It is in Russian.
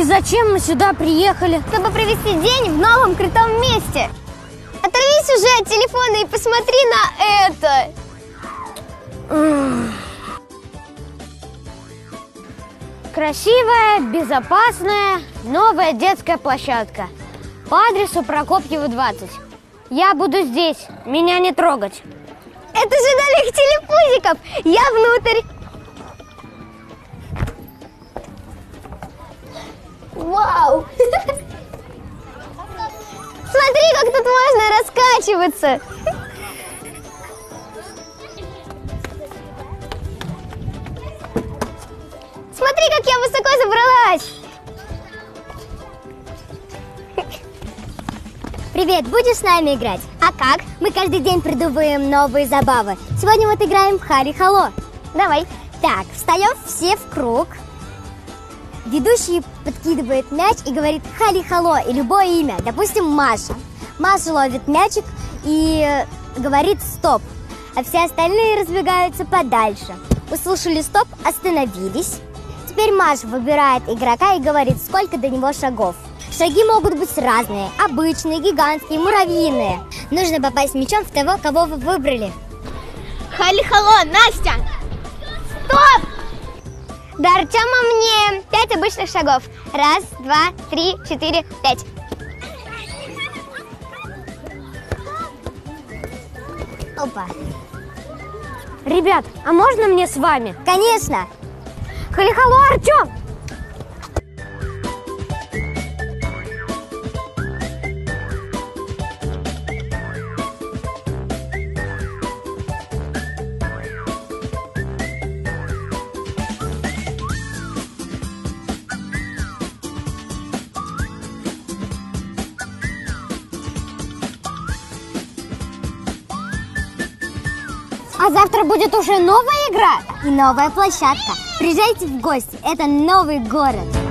зачем мы сюда приехали? Чтобы провести день в новом крутом месте. Оторвись уже от телефона и посмотри на это. Красивая, безопасная, новая детская площадка. По адресу Прокопьева, 20. Я буду здесь, меня не трогать. Это же домик телепузиков. Я внутрь. Вау! Смотри, как тут можно раскачиваться. Смотри, как я высоко забралась. Привет, будешь с нами играть? А как? Мы каждый день придумываем новые забавы. Сегодня вот играем в Хали-Хало. Давай. Так, встаем все в круг. Ведущий подкидывает мяч и говорит «Хали-Хало» и любое имя, допустим, Маша. Маша ловит мячик и говорит «Стоп», а все остальные разбегаются подальше. Услышали «Стоп», остановились. Теперь Маша выбирает игрока и говорит, сколько до него шагов. Шаги могут быть разные, обычные, гигантские, муравьиные. Нужно попасть мячом в того, кого вы выбрали. Хали-хало, Настя! Стоп! До Артема мне 5 обычных шагов. 1, 2, 3, 4, 5. Опа. Ребят, а можно мне с вами? Конечно. Хали-хало, Артем! А завтра будет уже новая игра и новая площадка. Приезжайте в гости, это новый город.